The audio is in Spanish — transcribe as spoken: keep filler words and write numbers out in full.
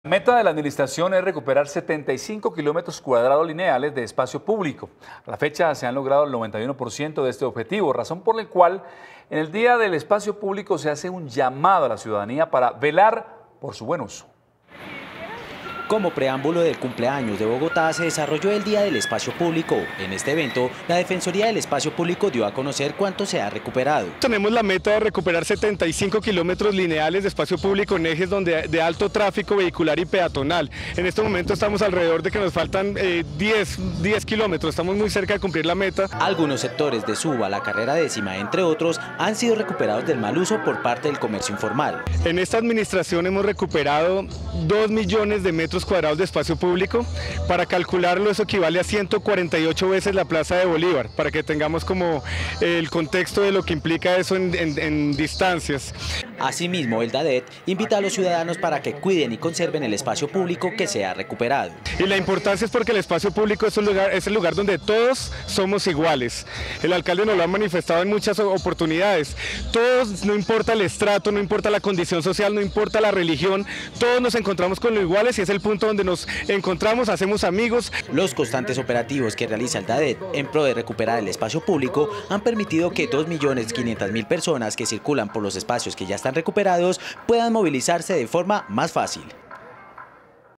La meta de la administración es recuperar setenta y cinco kilómetros cuadrados lineales de espacio público. A la fecha se han logrado el noventa y uno por ciento de este objetivo, razón por la cual en el Día del Espacio Público se hace un llamado a la ciudadanía para velar por su buen uso. Como preámbulo del cumpleaños de Bogotá se desarrolló el Día del Espacio Público. En este evento, la Defensoría del Espacio Público dio a conocer cuánto se ha recuperado. Tenemos la meta de recuperar setenta y cinco kilómetros lineales de espacio público en ejes donde, de alto tráfico vehicular y peatonal. En este momento estamos alrededor de que nos faltan eh, diez kilómetros, estamos muy cerca de cumplir la meta. Algunos sectores de Suba, la carrera décima, entre otros, han sido recuperados del mal uso por parte del comercio informal. En esta administración hemos recuperado dos millones de metros cuadrados de espacio público. Para calcularlo, eso equivale a ciento cuarenta y ocho veces la Plaza de Bolívar, para que tengamos como el contexto de lo que implica eso en, en, en distancias. Asimismo, el DADET invita a los ciudadanos para que cuiden y conserven el espacio público que se ha recuperado. Y la importancia es porque el espacio público es, un lugar, es el lugar donde todos somos iguales. El alcalde nos lo ha manifestado en muchas oportunidades. Todos, no importa el estrato, no importa la condición social, no importa la religión, todos nos encontramos con lo iguales y es el punto donde nos encontramos, hacemos amigos. Los constantes operativos que realiza el DADET en pro de recuperar el espacio público han permitido que dos millones quinientas mil personas que circulan por los espacios que ya están recuperados puedan movilizarse de forma más fácil.